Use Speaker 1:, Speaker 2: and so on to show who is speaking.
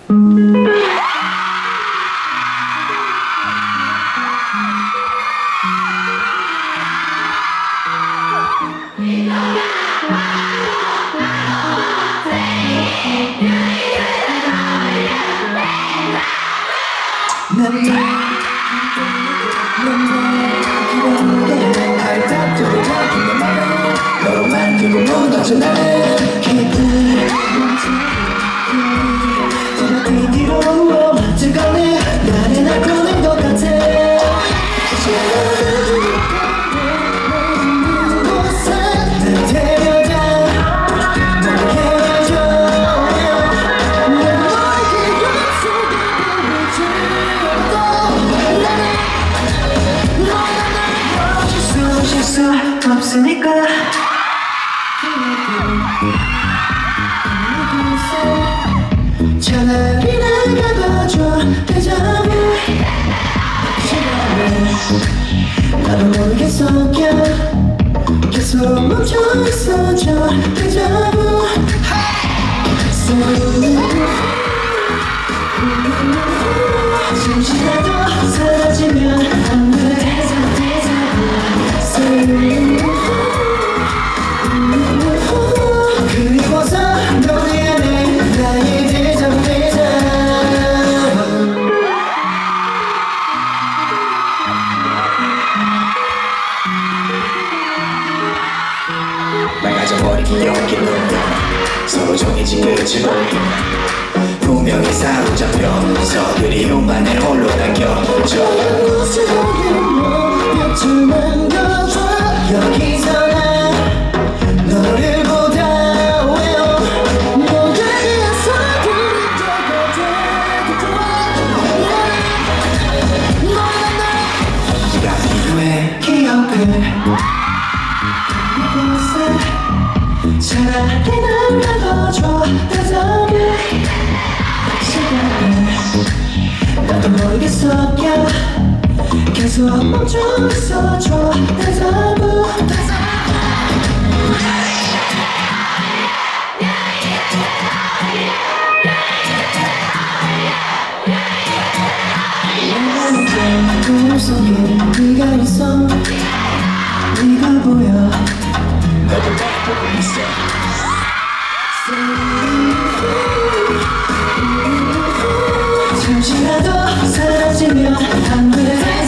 Speaker 1: 너로만 두고 무너져 나의 기분 뒤로 뜨거운 나는 날 꺼낸 것 같아 곳에 날 데려가 너를 해줘 내 머리 속에 부딪혀도 나는 너가 날 쉴 수 없으니까 차라리 나가봐줘 대자뷰 시간을 나도 모르게 섞여 계속 멈춰있어줘 대자뷰 잠시라도 사라지면 안돼 그리고서 너의 나의 대자뷰 맑아져버린 기억이 눈다 서로 정해진 끝을 모른다 분명히 사로잡혀서 그리움만에 홀로 남겨져 곳을 보면 곁을 남겨줘 여기서 난 너를 보다 외워 너를 위해서 그릴 때가 되고 네가 필요해 기억을 차라리 날 나눠줘 대자뷰 시간을 나도 모르게 섞여 계속 멈춰 있어줘 대자뷰 꿈 속에 네가 있어 네가 보여 너도 날 보고 있어 잠시라도 사라지면 안 돼